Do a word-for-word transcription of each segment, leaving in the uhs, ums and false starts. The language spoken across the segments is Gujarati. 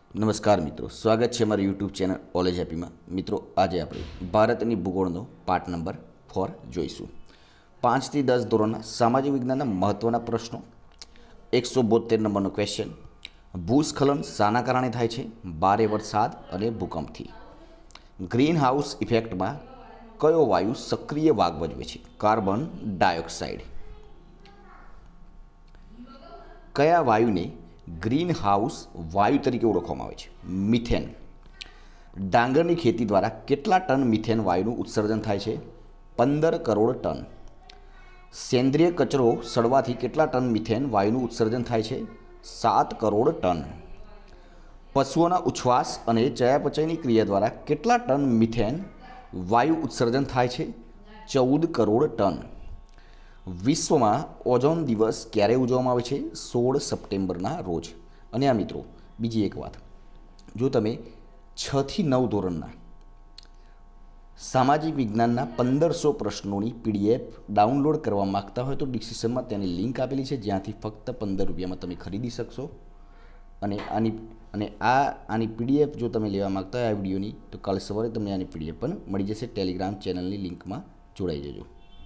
નમસ્કાર મિત્રો, સ્વાગત છે અમારી યુટ્યુબ ચેનલ ઓલેજ હેપીમાં। મિત્રો, આજે આપણે ભારતની ભૂગોળનો પાઠ નંબર ફોર જોઈશું। પાંચથી દસ ધોરણના સામાજિક વિજ્ઞાનના મહત્ત્વના પ્રશ્નો। એકસો બોતેર નંબરનો ક્વેશ્ચન, ભૂસ્ખલન શાના કારણે થાય છે? ભારે વરસાદ અને ભૂકંપથી। ગ્રીન હાઉસ ઇફેક્ટમાં કયો વાયુ સક્રિય ભાગ ભજવે છે? Carbon dioxide. કયા વાયુને ગ્રીન હાઉસ વાયુ તરીકે ઓળખવામાં આવે છે? મિથેન। ડાંગરની ખેતી દ્વારા કેટલા ટન મિથેન વાયુનું ઉત્સર્જન થાય છે? પંદર કરોડ ટન। સેન્દ્રિય કચરો સડવાથી કેટલા ટન મિથેન વાયુનું ઉત્સર્જન થાય છે? સાત કરોડ ટન। પશુઓના ઉચ્છ્વાસ અને ચયાપચયની ક્રિયા દ્વારા કેટલા ટન મિથેન વાયુ ઉત્સર્જન થાય છે? ચૌદ કરોડ ટન। વિશ્વમાં ઓઝોન દિવસ ક્યારે ઉજવવામાં આવે છે? સોળ સપ્ટેમ્બરના રોજ। અને આ મિત્રો, બીજી એક વાત, જો તમે છથી નવ ધોરણના સામાજિક વિજ્ઞાનના પંદરસો પ્રશ્નોની પીડીએફ ડાઉનલોડ કરવા માગતા હોય તો ડિસ્ક્રિપ્શનમાં તેની લિંક આપેલી છે, જ્યાંથી ફક્ત પંદર રૂપિયામાં તમે ખરીદી શકશો। અને આની અને આ આની પીડીએફ જો તમે લેવા માગતા હોય આ વિડીયોની, તો કાલે સવારે તમને આની પીડીએફ પણ મળી જશે। ટેલિગ્રામ ચેનલની લિંકમાં જોડાઈ જજો।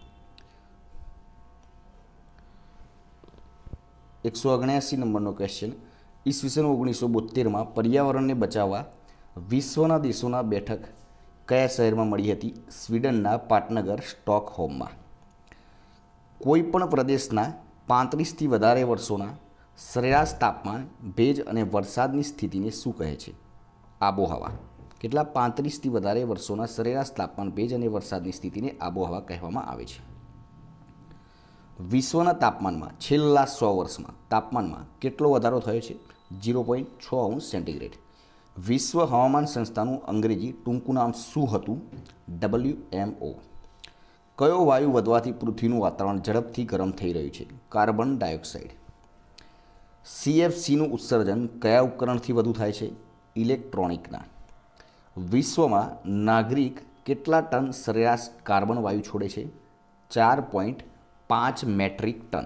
એકસો ઓગણ્યાસી નંબરનો ક્વેશ્ચન, ઈસવીસન ઓગણીસો બોતેરમાં પર્યાવરણને બચાવવા વિશ્વના દેશોના બેઠક કયા શહેરમાં મળી હતી? સ્વીડનના પાટનગર સ્ટોકહોમમાં। કોઈપણ પ્રદેશના પાંત્રીસથી વધારે વર્ષોના સરેરાશ તાપમાન, ભેજ અને વરસાદની સ્થિતિને શું કહે છે? આબોહવા। કેટલા? પાંત્રીસથી વધારે વર્ષોના સરેરાશ તાપમાન, ભેજ અને વરસાદની સ્થિતિને આબોહવા કહેવામાં આવે છે। વિશ્વના તાપમાનમાં છેલ્લા સો વર્ષમાં તાપમાનમાં કેટલો વધારો થયો છે? ઝીરો પોઈન્ટ છ અંશ સેન્ટીગ્રેડ। વિશ્વ હવામાન સંસ્થાનું અંગ્રેજી ટૂંકું નામ શું હતું? W M O. કયો વાયુ વધવાથી પૃથ્વીનું વાતાવરણ ઝડપથી ગરમ થઈ રહ્યું છે? Carbon dioxide. સી એફ સીનું ઉત્સર્જન કયા ઉપકરણથી વધુ થાય છે? ઇલેક્ટ્રોનિકના। વિશ્વમાં નાગરિક કેટલા ટન સરેરાશ કાર્બન વાયુ છોડે છે? ચાર પોઈન્ટ પાંચ મેટ્રિક ટન।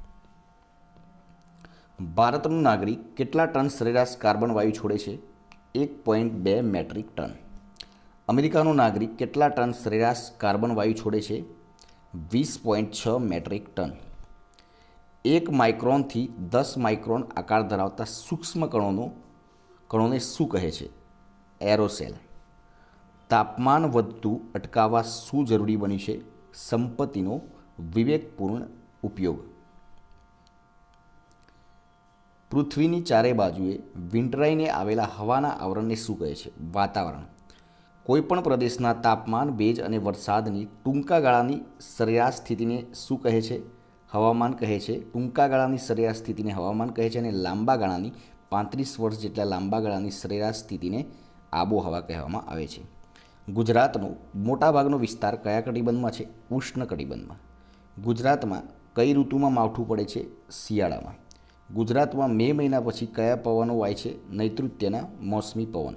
ભારતનું નાગરિક કેટલા ટન સરેરાશ કાર્બન વાયુ છોડે છે? એક પોઈન્ટ બે મેટ્રિક ટન। અમેરિકાનો નાગરિક કેટલા ટન સરેરાશ કાર્બન વાયુ છોડે છે? વીસ પોઈન્ટ છ મેટ્રિક ટન। એક માઇક્રોનથી દસ માઇક્રોન આકાર ધરાવતા સૂક્ષ્મ કણોનો કણોને શું કહે છે? એરોસેલ। તાપમાન વધતું અટકાવવા શું જરૂરી બન્યું છે? સંપત્તિનો વિવેકપૂર્ણ ઉપયોગ। પૃથ્વીની ચારે બાજુએ વીંટળાઈને આવેલા હવાના આવરણને શું કહે છે? વાતાવરણ। કોઈપણ પ્રદેશના તાપમાન, ભેજ અને વરસાદની ટૂંકા ગાળાની સરેરાશ સ્થિતિને શું કહે છે? હવામાન કહે છે। ટૂંકા ગાળાની સરેરાશ સ્થિતિને હવામાન કહે છે અને લાંબા ગાળાની પાંત્રીસ વર્ષ જેટલા લાંબા ગાળાની સરેરાશ સ્થિતિને આબોહવા કહેવામાં આવે છે। ગુજરાતનો મોટાભાગનો વિસ્તાર કયા કટિબંધમાં છે? ઉષ્ણ કટિબંધમાં। ગુજરાતમાં કઈ ઋતુમાં માવઠું પડે છે? શિયાળામાં। ગુજરાતમાં મે મહિના પછી કયા પવનો વાય છે? નૈઋત્યના મોસમી પવન।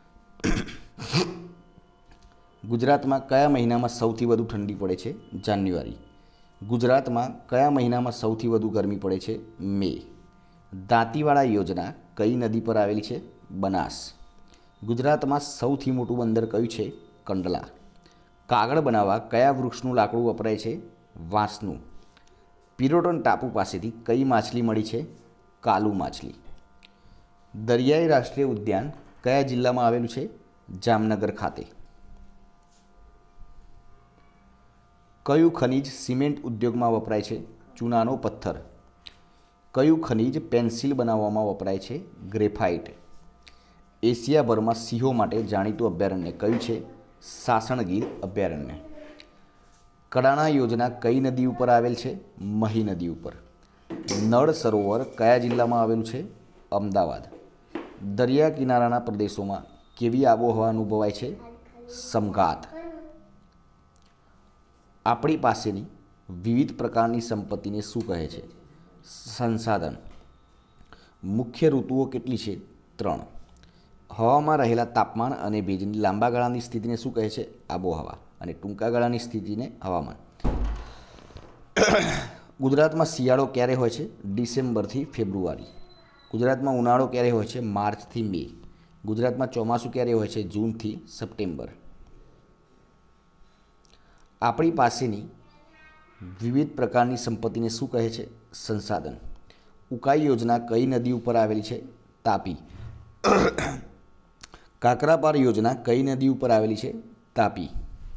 ગુજરાતમાં કયા મહિનામાં સૌથી વધુ ઠંડી પડે છે? જાન્યુઆરી। ગુજરાતમાં કયા મહિનામાં સૌથી વધુ ગરમી પડે છે? મે। દાંતીવાડા યોજના કઈ નદી પર આવેલી છે? બનાસ। ગુજરાતમાં સૌથી મોટું બંદર કયું છે? કંડલા। કાગળ બનાવવા કયા વૃક્ષનું લાકડું વપરાય છે? વાંસનું। પિરોટન ટાપુ પાસેથી કઈ માછલી મળી છે? કાલુ માછલી। દરિયાઈ રાષ્ટ્રીય ઉદ્યાન કયા જિલ્લામાં આવેલું છે? જામનગર ખાતે। કયું ખનિજ સિમેન્ટ ઉદ્યોગમાં વપરાય છે? ચૂનાનો પથ્થર। કયું ખનિજ પેન્સિલ બનાવવામાં વપરાય છે? ગ્રેફાઇટ। એશિયાભરમાં સિંહો માટે જાણીતું અભયારણ્ય કયું છે? સાસણગીર અભયારણ્ય। કડાણા યોજના કઈ નદી ઉપર આવેલ છે? મહી નદી ઉપર। નળ સરોવર કયા જિલ્લામાં આવેલું છે? અમદાવાદ। દરિયા કિનારાના પ્રદેશોમાં કેવી આબોહવા અનુભવાય છે? સમઘાત। આપણી પાસેની વિવિધ પ્રકારની સંપત્તિને શું કહે છે? સંસાધન। મુખ્ય ઋતુઓ કેટલી છે? ત્રણ। હવામાં રહેલા તાપમાન અને ભેજની લાંબા ગાળાની સ્થિતિને શું કહે છે? આબોહવા। અને ટૂંકા ગાળાની સ્થિતિને હવામાન। ગુજરાતમાં શિયાળો ક્યારે હોય છે? ડિસેમ્બરથી ફેબ્રુઆરી। ગુજરાતમાં ઉનાળો ક્યારે હોય છે? માર્ચથી મે। ગુજરાતમાં ચોમાસું ક્યારે હોય છે? જૂનથી સપ્ટેમ્બર. આપણી પાસેની વિવિધ પ્રકારની સંપત્તિને શું કહે છે? સંસાધન. ઉકાઈ યોજના કઈ નદી ઉપર આવેલી છે? તાપી. કાકરાપાર યોજના કઈ નદી ઉપર આવેલી છે? તાપી.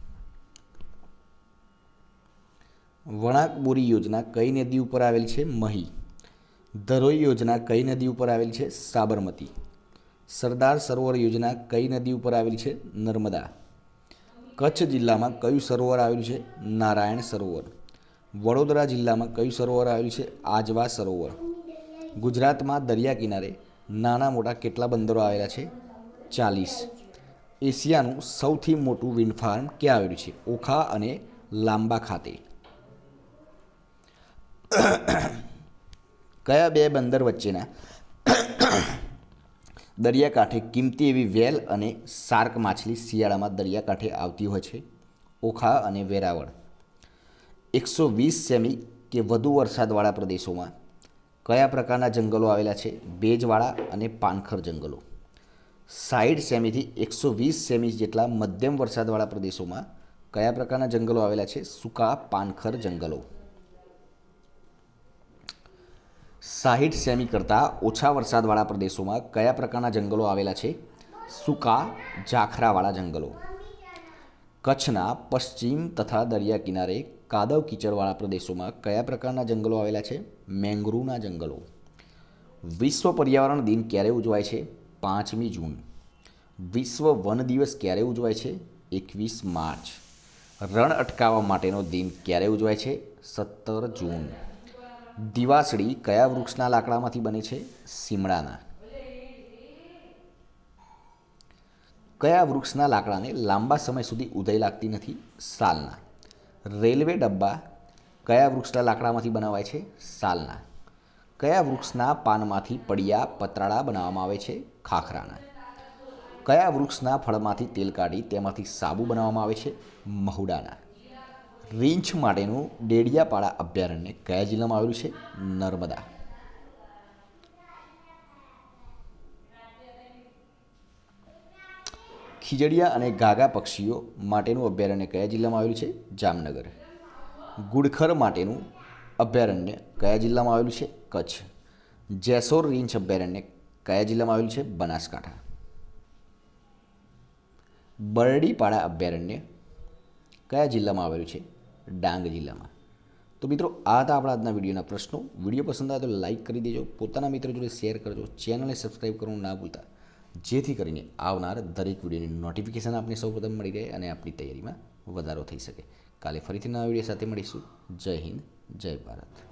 વણાકબોરી યોજના કઈ નદી ઉપર આવેલી છે? મહી. ધરોઈ યોજના કઈ નદી ઉપર આવેલી છે? સાબરમતી. સરદાર સરોવર યોજના કઈ નદી ઉપર આવેલી છે? નર્મદા. કચ્છ જિલ્લામાં કયું સરોવર આવેલું છે? નારાયણ સરોવર. વડોદરા જિલ્લામાં કયું સરોવર આવેલું છે? આજવા સરોવર. ગુજરાતમાં દરિયા કિનારે નાના મોટા કેટલા બંદરો આવેલા છે? ચાલીસ. એશિયાનું સૌથી મોટું વિન્ડ ફાર્મ ક્યાં આવેલું છે? ઓખા અને લાંબા ખાતે. કયા બે બંદર વચ્ચેના દરિયાકાંઠે કિંમતી એવી વેલ અને શાર્ક માછલી શિયાળામાં દરિયાકાંઠે આવતી હોય છે? ઓખા અને વેરાવળ. એકસો વીસ સેમી કે વધુ વરસાદવાળા પ્રદેશોમાં કયા પ્રકારના જંગલો આવેલા છે? ભેજવાળા અને પાનખર જંગલો. સાઠ સેમીથી એકસો વીસ સેમી જેટલા મધ્યમ વરસાદવાળા પ્રદેશોમાં કયા પ્રકારના જંગલો આવેલા છે? સૂકા પાનખર જંગલો. સાઠ સેમી કરતાં ઓછા વરસાદવાળા પ્રદેશોમાં કયા પ્રકારના જંગલો આવેલા છે? સૂકા ઝાખરાવાળા જંગલો. કચ્છના પશ્ચિમ તથા દરિયા કિનારે કાદવ કીચડવાળા પ્રદેશોમાં કયા પ્રકારના જંગલો આવેલા છે? મેંગ્રુવના જંગલો. વિશ્વ પર્યાવરણ દિન ક્યારે ઉજવાય છે? પાંચમી જૂન. વિશ્વ વન દિવસ ક્યારે ઉજવાય છે? એકવીસ માર્ચ. રણ અટકાવવા માટેનો દિન ક્યારે ઉજવાય છે? સત્તર જૂન. દિવાસળી કયા વૃક્ષના લાકડામાંથી બને છે? સીમડાના. કયા વૃક્ષના લાકડાને લાંબા સમય સુધી ઉધઈ લાગતી નથી? સાલના. રેલવે ડબ્બા કયા વૃક્ષના લાકડામાંથી બનાવાય છે? સાલના. કયા વૃક્ષના પાનમાંથી પડિયા પતરાળા બનાવવામાં આવે છે? ખાખરાના. કયા વૃક્ષના ફળમાંથી તેલ કાઢી તેમાંથી સાબુ બનાવવામાં આવે છે? મહુડાના. રીંછ માટેનું ડેડિયાપાડા અભયારણ્ય કયા જિલ્લામાં આવેલું છે? નર્મદા. ખીજડીયા અને ઘાઘા પક્ષીઓ માટેનું અભયારણ્ય કયા જિલ્લામાં આવેલું છે? જામનગર. ગુડખર માટેનું અભયારણ્ય કયા જિલ્લામાં આવેલું છે? કચ્છ. જેસોર રીંછ અભયારણ્ય કયા જિલ્લામાં આવેલું છે? બનાસકાંઠા. બરડીપાડા અભયારણ્ય કયા જિલ્લામાં આવેલું છે? ડાંગ જિલ્લામાં. તો મિત્રો આ હતા આપણા આજના વિડીયોના પ્રશ્નો. વિડીયો પસંદ આવે તો લાઇક કરી દેજો, પોતાના મિત્રો જોડે શેર કરજો, ચેનલને સબસ્ક્રાઈબ કરવાનું ના ભૂલતા, જેથી કરીને આવનાર દરેક વિડીયોની નોટિફિકેશન આપને સૌપ્રથમ મળી રહે અને આપણી તૈયારીમાં વધારો થઈ શકે. કાલે ફરીથી નવા વિડીયો સાથે મળીશું. જય હિન્દ, જય ભારત.